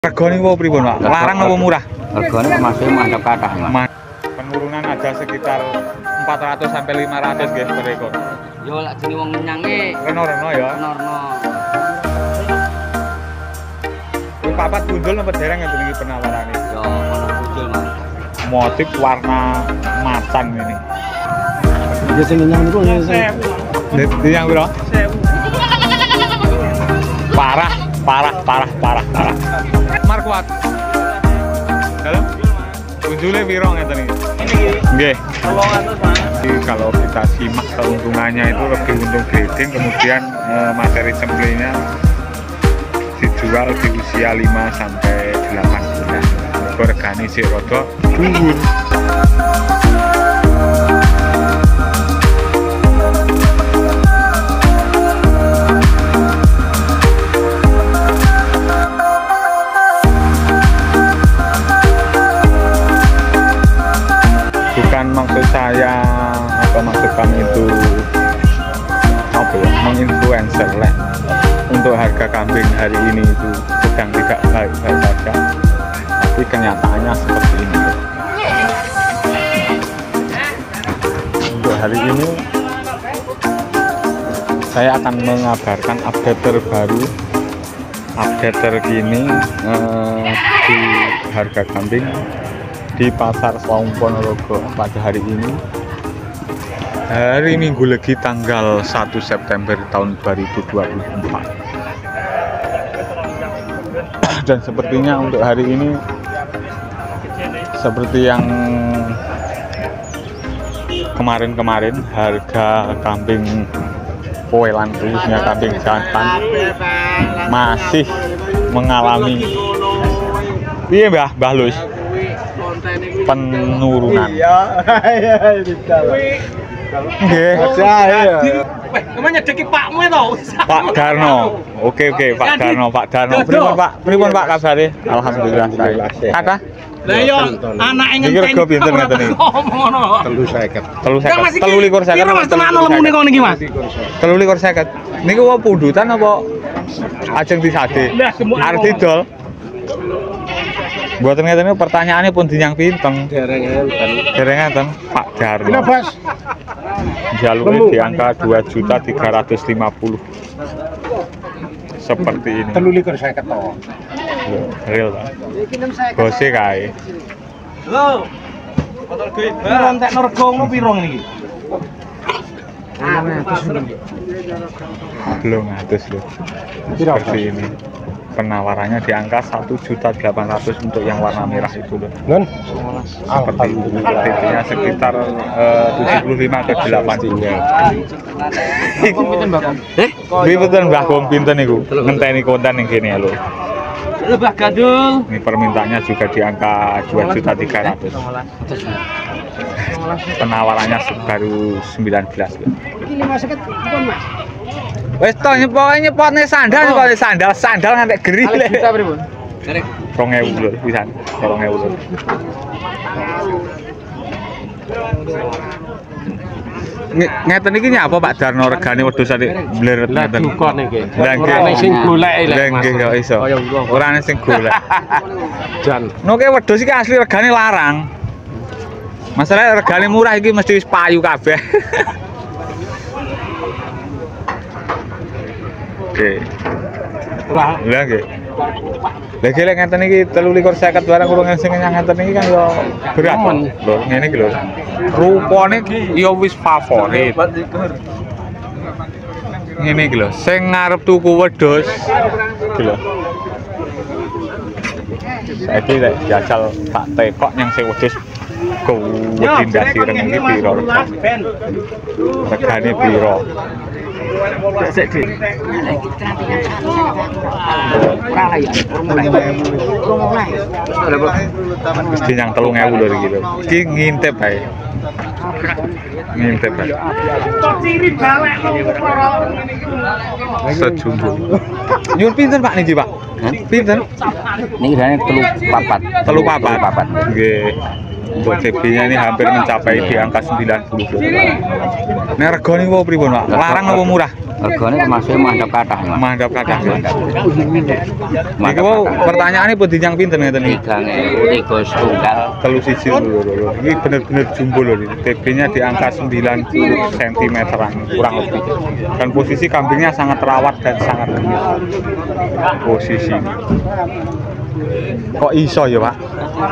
Regane wo pripun, Pak? Larang apa murah? Regane masih mantap kathah, Mas. Penurunan ada sekitar 400 sampai 500 guys per ekor. Yo lak jenenge wong nyange. Reno-reno ya. Reno. Kuwi papat bundul apa dereng ngeten iki penawarane? Yo ono bujul, Mas. Motif warna macan ini. Ya sing nyang niku ya sing. Yang piro? 1000. Parah. Markuat. Dalam? Bujule piro ngeten iki? Nggih. 800, Mas. Kalau kita simak keuntungannya itu lebih untung grading, kemudian materi cemplenya dijual di usia 5 sampai 8 bulan. Regane sik rada dhuwur. Bukan maksud saya atau maksud kami itu apa ya, menginfluencer lah. Untuk harga kambing hari ini itu sedang tidak baik-baik saja, tapi kenyataannya seperti ini. Untuk hari ini saya akan mengabarkan update terbaru, update terkini di harga kambing di pasar Saung Ponorogo pada hari ini, hari Minggu Legi tanggal 1 September tahun 2024. Dan sepertinya untuk hari ini seperti yang kemarin-kemarin, harga kambing poelan khususnya kambing jantan masih mengalami Mbah Lus penurunan. Nggih. Kemana nyedeki Pakmu to? Pak Darno. Oke, Pak Darno. Pripun Pak kabare? Alhamdulillah saya. Kata? Lah yo anake ngenteni. Iki rego pinten ngeten iki? Ngono. 350. 350. Kira Mas tenan lemune kok niki, Mas. 350. Niku apa pundutan apa ajeng disade? Arep didol. Buatan ngeten niku pertanyaannya pun dinyang pinten. Dereng ngeten Pak Darno. Lha, Bos. Jalurnya di angka 2.350.000 seperti ini. 350 to. Real Pak. Bose kae. Halo. Motor gue. Rontekno rego ngono piro ngene iki? Belum ngatus loh. Seperti ini. Penawarannya di angka 1.800.000 untuk yang warna merah itu loh. Non. Seperti itu. Artinya sekitar 75 ke 80-nya. Pinten Mbah Kom pinten niku? Ngenteni konten ning kene lho. Lebah gadul. Ini permintaannya juga di angka 2.300.000. Penawarannya baru 19 loh. Iki 50 pun, Mas. Wes to nyepotne sandal ngantek geri. Juta pripun? Derek 2.000 lho pisan. 2.000 lho. Ngeten iki nyapa Pak Darno regane wedhus ade bleret ngeten. Dukon iki. Lah nggih sing golek Lah nggih kok iso. Ora ana sing golek. Jan. Noke wedhus iki asli regane larang. Masalah regane murah iki mesti wis payu kabeh. Oke. Lah nggih. Lah lek ngeten iki 350 barang kurang sing ngeten iki kan yo berat lho. Ngene iki lho. Rupane yo wis favorit. Ngene iki lho, sing ngarep tuku wedhus iki lho. Saiki lek jajal tak tekok yang sing wedhus kuwedindasi reng iki piro? Regane piro? Sik Dik. Mesti yang 3.000 lho iki lho. Iki ngintip ae. Ngintip ae. Sejumbo. Nyuwun pinten Pak niki, Pak? Pinten? Niki jane 3 papat. Nggih. Untuk CB-nya ini hampir mencapai di angka 90. Nek regane wo pripun, Pak? Larang apa murah? Regane termasuk mandap kathah, Mas. Mandap kathah. Iki Mandap mau kathah. pertanyaane pun dinyang pinten ngeten iki? 3.000 setunggal. Telu siji lho. Ini bener-bener jumbo loh ini. TB-nya di angka 90 cm-an kurang lebih. Dan posisi kambingnya sangat terawat dan sangat gemes. Posisi. Kok iso ya, Pak?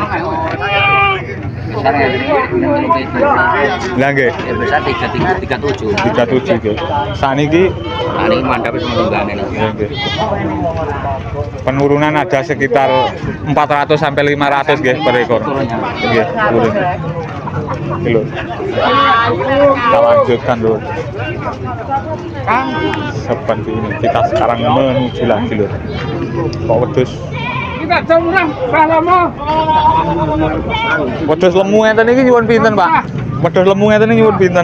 Besar Lah nggih. besar 37. 37 nggih. Saniki Ini mandap semenunggane. ya nggih. Penurunan ada sekitar 400 sampai 500 nggih per ekor. Nggih, turun. Iki lho. Kita lanjutkan dulu. Seperti ini kita sekarang menuju lagi lho. Kok wedhus wedhus lemu ngeten iki nyuwun pinten, Pak? Wedhus lemu ngeten iki nyuwun pinten?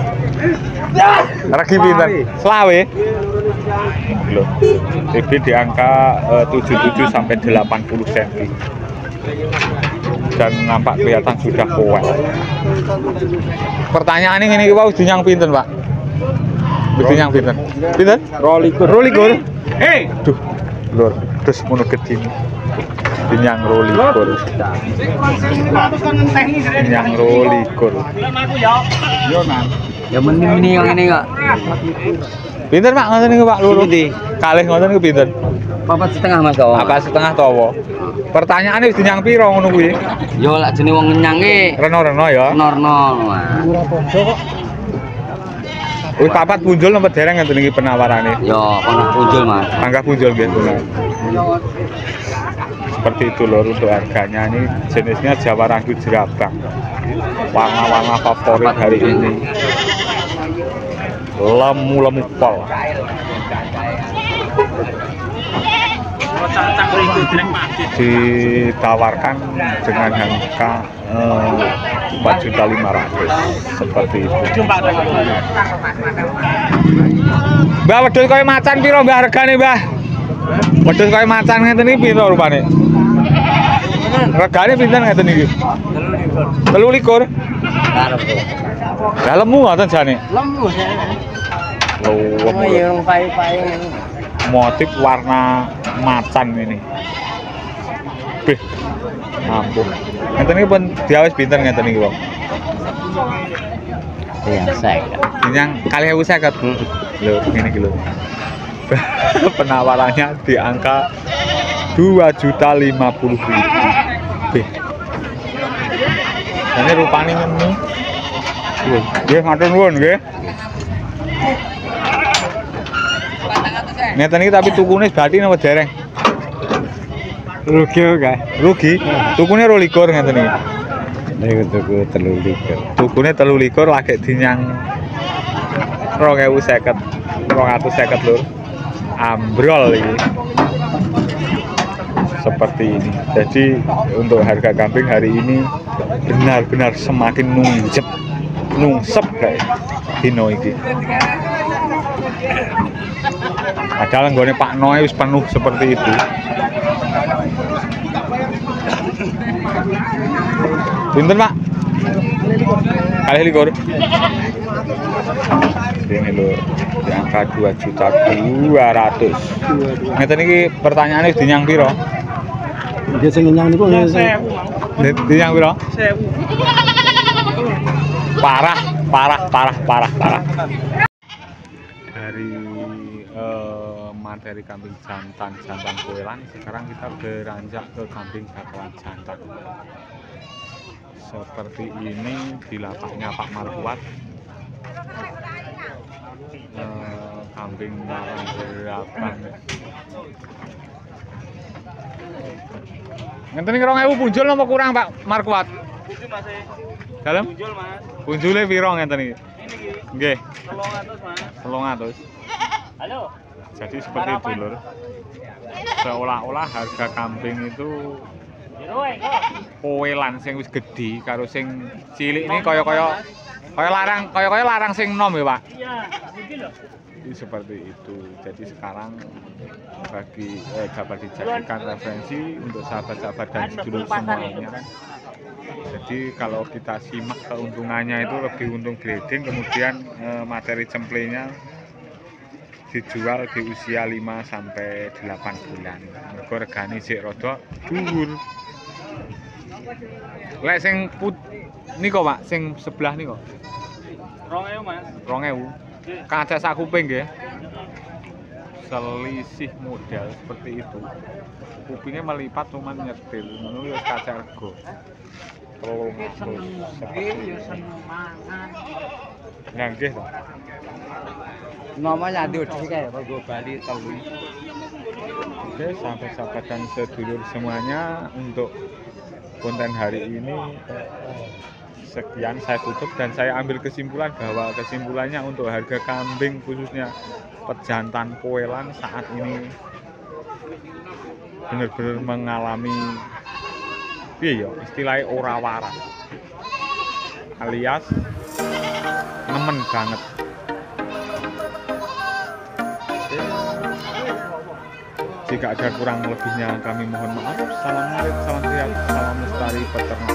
Regi pinten? Selawe. Loh. TB di angka 77 sampai 80 cm. Dan nampak kelihatan sudah kuat. Pertanyaan ini wau dinyang pinten, Pak? Dinyang pinten? Pinten? Rolikur. Hei, duh. Lur, terus ngono gedine. Dinyang rolikur. Dinyang rolikur. Ya meni yang ini kok. Pinten, Pak? Ngoten niku, Pak, loro. Kalih ngoten niku pinten? 4,5 Mas kok. Apa setengah tawa? Pertanyaane wis dinyang piro ngono kuwi? Yo lak jenenge wong ngenyang ki Reno-reno ya. norno, Mas. Wis papat punjul napa dereng ngenten iki penawarane? Yo kono punjul, Mas. Angka punjul gitu. Seperti itu lho untuk harganya. Ini jenisnya Jawa Randu Jerabang. Warna-warna favorit hari ini. Lemu-lemu pol. Ditawarkan dengan harga 4.500.000 seperti itu. Mbah wedhus koyo macan piro mbah regane, Mbah? Wedhus koyo macan ngeten iki piro rupane? Regane pinten ngeten iki? 23. Lah lemu ngoten jane. Lemu. Lemu. Motif warna macan ini. Beh. Ampun. Ngeten iki pun diawis pinten ngeten iki, Bang? Iya, saya. Yang 2.050. Lho, ngene iki lho. Penawarannya di angka 2.050.000. Beh. Ini rupane ngene. Nggih, matur nuwun nggih. Ngeten iki tapi tukune berarti napa dereng? Rugi kae. Rugi. Tukune 22 ngeten iki. Nek tuku 3 Tukune 23 lagi dinyang 2.050. 250 lur. Ambrol ini. Seperti ini. Jadi untuk harga kambing hari ini benar-benar semakin nungsep kayak dino iki. Padahal nggone Pak Noe wis penuh seperti itu. Pinten, Pak? 2.000. Ini lho, di angka 2.200.000. Ngeten iki pertanyaane wis dinyang piro? Dia sing nyang niku Dinyang piro? 1000. Parah. Dari materi kambing jantan koelan, sekarang kita beranjak ke kambing bakalan jantan. Seperti ini di lapaknya Pak Marfuat. Kambing barang berapaan? Ngenten iki 2.000 punjul napa kurang, Pak Marfuat? Punjul Mas. Dalam? Punjul, Mas. Punjule piro ngenten iki? Ini iki. Nggih. 300, Mas. 300. Halo. Jadi seperti itu lur. Seolah-olah harga kambing itu koelan sing wis gedhi karo sing cilik ini kaya larang sing nom ya, Pak. Iya, iki lho. Jadi seperti itu. Jadi sekarang dapat dijadikan referensi untuk sahabat-sahabat dan sedulur semuanya. Jadi kalau kita simak keuntungannya itu lebih untung grading, kemudian materi cemplenya dijual di usia 5 sampai 8 bulan. Mergo regane sik rada dhuwur. Lek sing niko Pak, sing sebelah niko. 2.000 Mas. 2000. Kaca sak kuping nggih. Selisih modal seperti itu. Kupingnya melipat cuman nyetil, ngono ya kaca rego. Nah, nggih to. Namanya di udah kayak Bago Bali tahu. Oke, sahabat-sahabat dan sedulur semuanya, untuk konten hari ini sekian saya tutup dan saya ambil kesimpulan bahwa kesimpulannya untuk harga kambing khususnya pejantan Poelan saat ini benar-benar mengalami istilahnya ora waras, alias nemen banget. Jika ada kurang lebihnya kami mohon maaf. Salam marit, salam sehat, salam lestari peternak